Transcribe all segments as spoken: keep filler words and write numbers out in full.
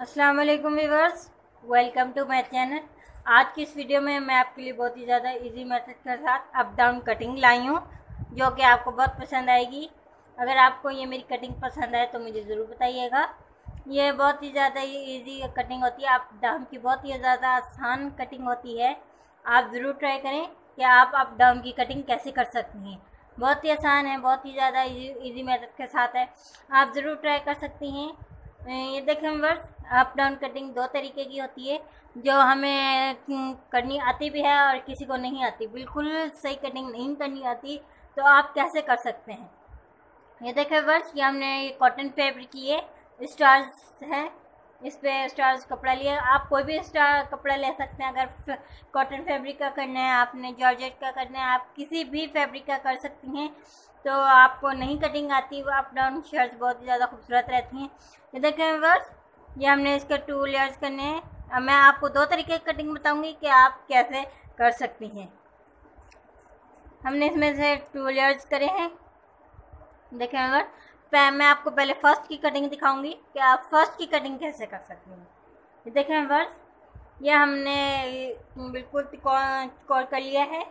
अस्सलाम वालेकुम viewers, welcome to my channel. आज की इस वीडियो में मैं आपके लिए बहुत ही ज़्यादा इजी मेथड के साथ अप डाउन कटिंग लाई हूँ, जो कि आपको बहुत पसंद आएगी। अगर आपको ये मेरी कटिंग पसंद आए तो मुझे ज़रूर बताइएगा। ये बहुत ही ज़्यादा इजी कटिंग होती है, अप डाउन की बहुत ही ज़्यादा आसान कटिंग होती है। आप ज़रूर ट्राई करें कि आप अप डाउन की कटिंग कैसे कर सकती हैं। बहुत ही आसान है, बहुत ही ज़्यादा इजी मेथड के साथ है, आप ज़रूर ट्राई कर सकती हैं। ये देखें व्यूअर्स, अप डाउन कटिंग दो तरीके की होती है, जो हमें करनी आती भी है और किसी को नहीं आती। बिल्कुल सही कटिंग नहीं करनी आती तो आप कैसे कर सकते हैं। ये देखें व्यूअर्स, ये हमने ये कॉटन फैब्रिक की है, स्टार्स है, इस पे स्टार्स कपड़ा लिया। आप कोई भी स्टार कपड़ा ले सकते हैं। अगर कॉटन फैब्रिक का करना है, आपने जॉर्जेट का करना है, आप किसी भी फैब्रिक का कर सकती हैं। तो आपको नहीं कटिंग आती, वो अप डाउन शर्ट्स बहुत ही ज़्यादा खूबसूरत रहती हैं। ये देखें व्यूअर्स, ये हमने इसके टू लेयर्स करने हैं। अब मैं आपको दो तरीके की कटिंग बताऊंगी कि आप कैसे कर सकती हैं। हमने इसमें से टू लेयर्स करे हैं। देखें अगर मैं आपको पहले फर्स्ट की कटिंग दिखाऊंगी कि आप फर्स्ट की कटिंग कैसे कर सकते हैं। ये देखें व्यूअर्स, ये हमने बिल्कुल तिकोर कर लिया है।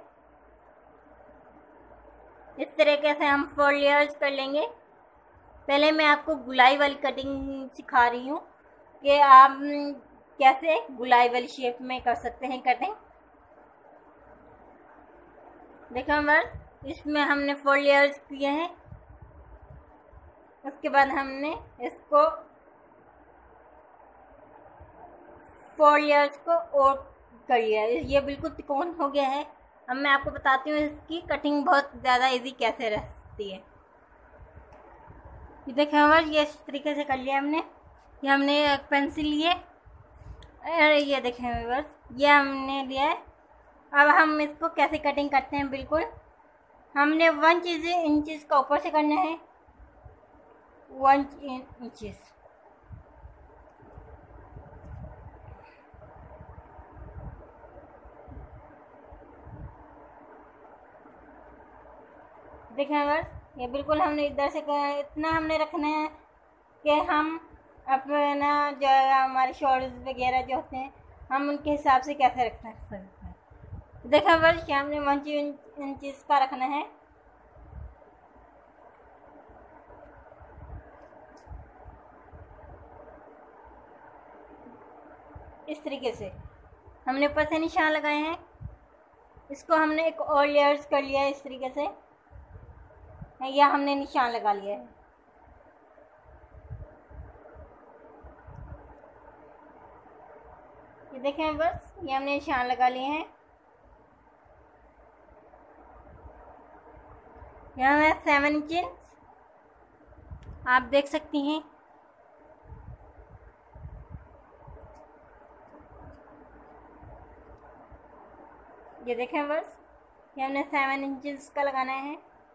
इस तरीके से हम फोर लेयर्स कर लेंगे। पहले मैं आपको गुलाई वाली कटिंग सिखा रही हूँ कि आप कैसे गुलाई वाली शेप में कर सकते हैं कटिंग। देखो व्यूअर्स, इसमें हमने फोर लेयर्स किए हैं। उसके बाद हमने इसको फोर लेयर्स को और कर लिया। ये बिल्कुल तिकोन हो गया है। अब मैं आपको बताती हूँ इसकी कटिंग बहुत ज़्यादा इजी कैसे रहती है। ये देखें व्यूअर्स, ये इस तरीके से कर लिया हमने। ये हमने एक पेंसिल लिए, अरे ये देखें व्यूअर्स, ये हमने लिया है। अब हम इसको कैसे कटिंग करते हैं। बिल्कुल हमने वन चीज़ इंचेस का ऊपर से करना है, वन इंचेस। देखें व्यूअर्स, ये बिल्कुल हमने इधर से इतना हमने रखना है कि हम अपना जो हमारे शोल्डर्स वगैरह जो होते हैं, हम उनके हिसाब से कैसे रखना है। देखा व्यूअर्स, कि हमने वन इंचेस का रखना है। इस तरीके से हमने ऊपर से निशान लगाए हैं। इसको हमने एक और लेयर्स कर लिया है इस तरीके से, या हमने निशान लगा लिया है। ये देखें बस, ये हमने निशान लगा लिए हैं। यहाँ है सेवन इंच, आप देख सकती हैं। ये देखें बस, ये हमने सेवन इंचेस का लगाना है।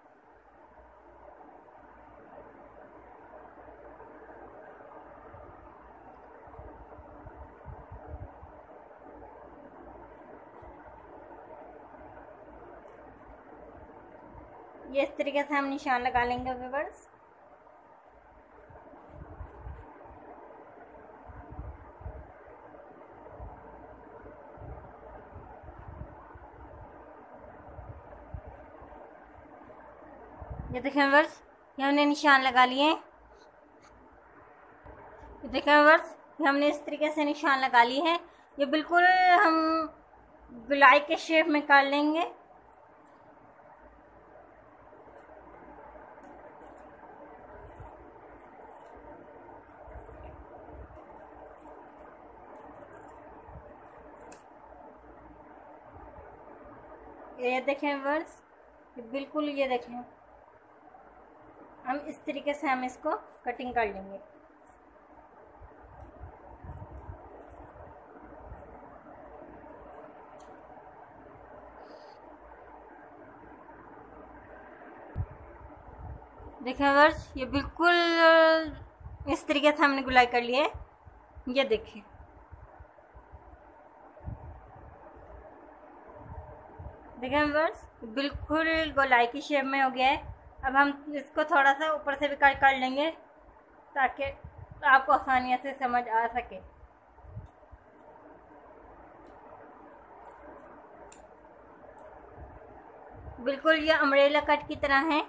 ये इस तरीके से हम निशान लगा लेंगे व्यूअर्स। ये देखें व्यूअर्स, ये हमने निशान लगा लिए। ये देखें व्यूअर्स, ये हमने इस तरीके से निशान लगा लिए हैं। ये बिल्कुल हम गुलाई के शेप में कर लेंगे। ये देखें व्यूअर्स, बिल्कुल ये देखें, हम इस तरीके से हम इसको कटिंग कर लेंगे। देखें व्यूअर्स, ये बिल्कुल इस तरीके से हमने गुलाई कर लिया है। ये देखें, देखें व्यूअर्स, बिल्कुल गोलाई की शेप में हो गया है। अब हम इसको थोड़ा सा ऊपर से भी कट कर लेंगे ताकि तो आपको आसानी से समझ आ सके। बिल्कुल ये अम्ब्रेला कट की तरह है।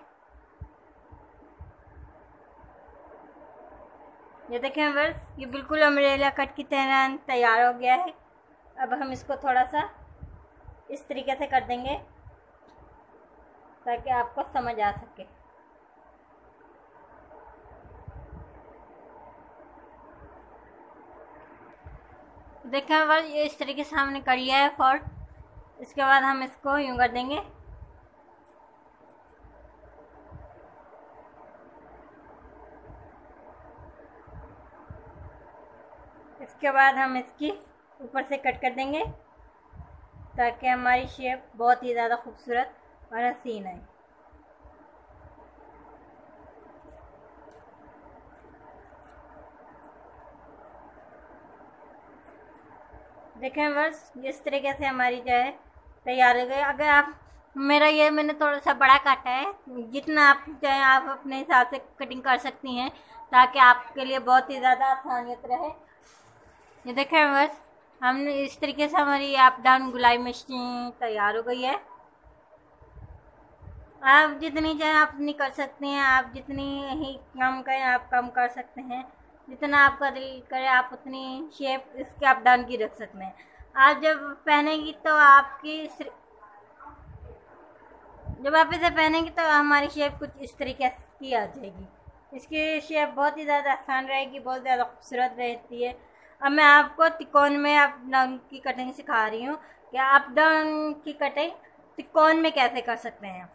ये देखें व्यूअर्स, ये बिल्कुल अम्ब्रेला कट की तरह तैयार हो गया है। अब हम इसको थोड़ा सा इस तरीके से कर देंगे ताकि आपको समझ आ सके। देखें व्यूअर्स, ये इस तरीके से हमने कर लिया है फोल्ड। इसके बाद हम इसको यूं कर देंगे। इसके बाद हम इसकी ऊपर से कट कर देंगे ताकि हमारी शेप बहुत ही ज़्यादा खूबसूरत और हसीन आए। देखें बस इस तरीके से हमारी जो है तैयार हो गई। अगर आप मेरा ये मैंने थोड़ा सा बड़ा काटा है, जितना आप चाहे आप अपने हिसाब से कटिंग कर सकती हैं ताकि आपके लिए बहुत ही ज़्यादा आसानियत रहे। ये देखें बस हमने इस तरीके से हमारी अप डाउन गुलाई मशीन तैयार हो गई है। आप जितनी चाहे आप उतनी कर सकते हैं, आप जितनी ही कम करें आप कम कर सकते हैं, जितना आपका दिल करे आप उतनी शेप इसके अप डाउन की रख सकते हैं। आप जब पहनेंगी तो आपकी जब आप इसे पहनेंगी तो हमारी शेप कुछ इस तरीके की आ जाएगी। इसकी शेप बहुत ही ज़्यादा आसान रहेगी, बहुत ज़्यादा खूबसूरत रहती है। अब मैं आपको तिकोन में अप डाउन की कटिंग सिखा रही हूँ कि अप डाउन की कटिंग तिकोन में कैसे कर सकते हैं।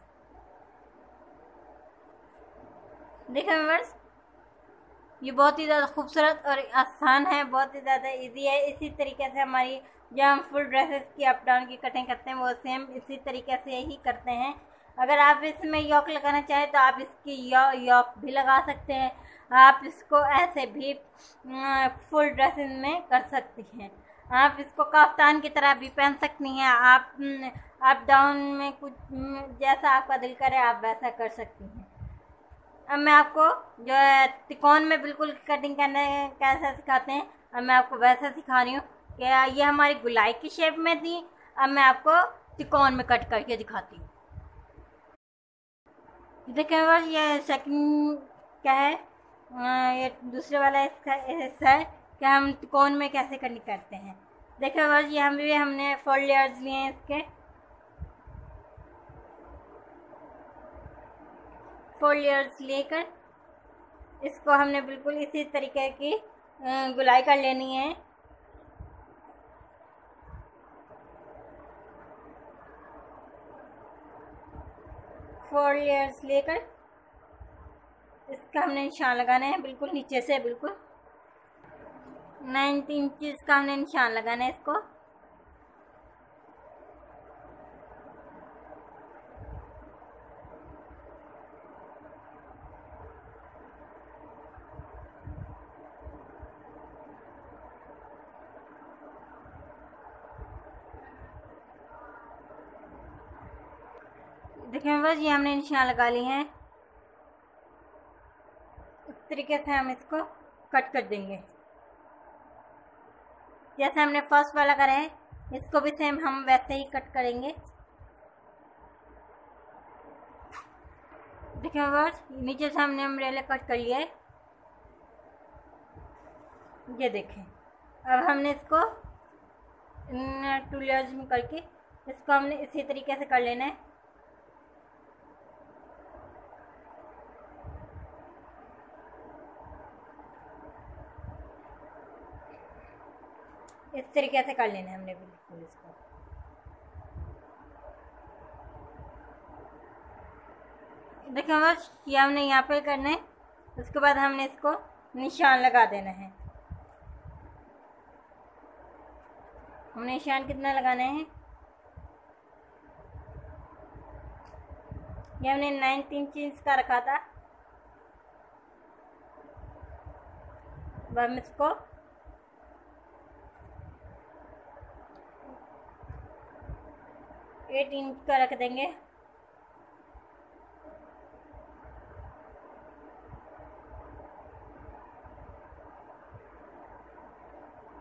देखिए व्यूअर्स, ये बहुत ही ज़्यादा खूबसूरत और आसान है, बहुत ही ज़्यादा इजी है। इसी तरीके से हमारी जो हम फुल ड्रेसेस की अप डाउन की कटिंग करते हैं वो सेम इसी तरीके से ही करते हैं। अगर आप इसमें यॉक लगाना चाहें तो आप इसकी यॉ यॉक भी लगा सकते हैं। आप इसको ऐसे भी फुल ड्रेसेस में कर सकती हैं। आप इसको कफ्तान की तरह भी पहन सकती हैं। आप अप डाउन में कुछ जैसा आपका दिल करे आप वैसा कर सकती हैं। अब मैं आपको जो है तिकोन में बिल्कुल कटिंग करने कैसे सिखाते हैं, अब मैं आपको वैसा सिखा रही हूँ कि ये हमारी गुलाई की शेप में थी। अब मैं आपको तिकोन में कट करके दिखाती हूँ। देखिए बस ये सेकंड क्या है, ये दूसरे वाला हिस्सा है कि हम तिकोन में कैसे कटिंग करते हैं। देखिए बस ये हम भी हमने फोर लेयर्स लिए हैं। इसके फोर लेयर्स लेकर इसको हमने बिल्कुल इसी तरीके की गुलाई कर लेनी है। फोर लेयर्स लेकर इसका हमने निशान लगाना है, बिल्कुल नीचे से बिल्कुल नाइन्टी इंचेस का हमने निशान लगाना है इसको। देखिए बस ये हमने निशान लगा लिए हैं। इस तरीके से हम इसको कट कर देंगे जैसे हमने फर्स्ट वाला करा है, इसको भी सेम हम वैसे ही कट करेंगे। देखिए बस नीचे से हमने अम्ब्रेला कट कर लिया है, ये देखें। अब हमने इसको टू लेयर्स में करके इसको हमने इसी तरीके से कर लेना है। इस तरीके से कर लेना है हमने बिल्कुल इसको। देखिए बस ये हमने यहाँ पे करना है। उसके बाद हमने इसको निशान लगा देना है। हमने निशान कितना लगाना है, ये हमने नाइनटीन इंच का रखा था। अब हम इसको एट इंच का रख देंगे।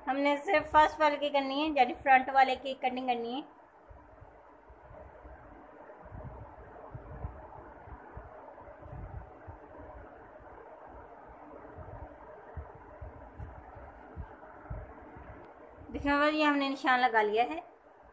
हमने सिर्फ फर्स्ट वाले की करनी है, यानी फ्रंट वाले की कटिंग करनी है। देखिए बस ये हमने निशान लगा लिया है।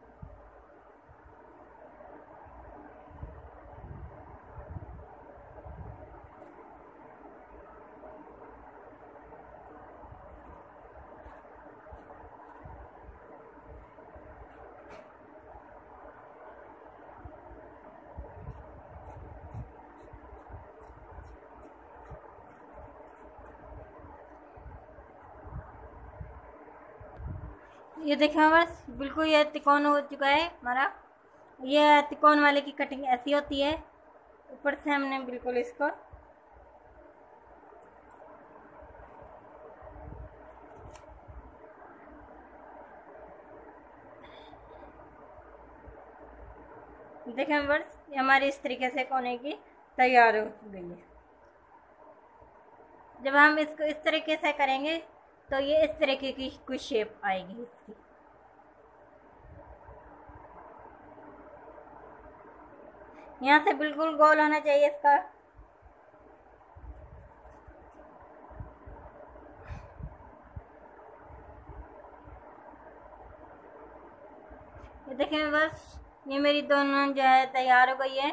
ये देखिए बस बिल्कुल ये तिकोन हो चुका है हमारा। ये तिकोन वाले की कटिंग ऐसी होती है। ऊपर से हमने बिल्कुल इसको देखें बस ये हमारी इस तरीके से कोने की तैयार हो गई है। जब हम इसको इस तरीके से करेंगे तो ये इस तरीके की कुछ शेप आएगी इसकी। यहाँ से बिल्कुल गोल होना चाहिए इसका। ये देखें बस ये मेरी दोनों जो है तैयार हो गई है।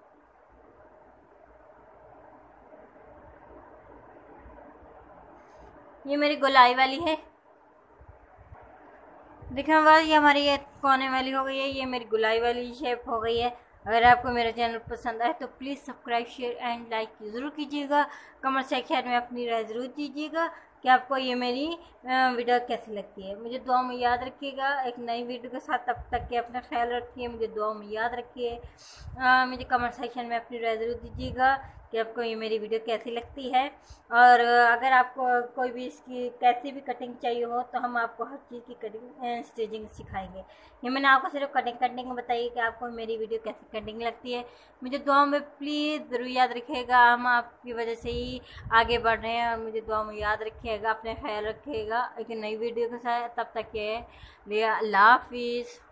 ये मेरी गोलाई वाली है। देखिए बस ये हमारी ये कोने वाली हो गई है, ये मेरी गोलाई वाली शेप हो गई है। अगर आपको मेरा चैनल पसंद आए तो please subscribe share and like ज़रूर कीजिएगा। कमेंट सेक्शन में अपनी राय ज़रूर दीजिएगा कि आपको ये मेरी वीडियो कैसी लगती है। मुझे दुआ में याद रखिएगा एक नई वीडियो के साथ। तब तक के अपना ख्याल रखिए, मुझे दुआ में याद रखिए। मुझे कमेंट सेक्शन में अपनी राय ज़रूर दीजिएगा कि आपको ये मेरी वीडियो कैसी लगती है। और अगर आपको कोई भी इसकी कैसी भी कटिंग चाहिए हो तो हम आपको हर चीज़ की कटिंग स्टिचिंग सिखाएंगे। ये मैंने आपको सिर्फ कटिंग कटिंग बताइए कि आपको मेरी वीडियो कैसी कटिंग लगती है। मुझे दुआ में प्लीज़ ज़रूर याद रखिएगा। हम आपकी वजह से ही आगे बढ़ रहे हैं और मुझे दुआ में याद रखिएगा। अपने ख्याल रखिएगा एक नई वीडियो के साथ। तब तक के लिए अल्लाह हाफिज़।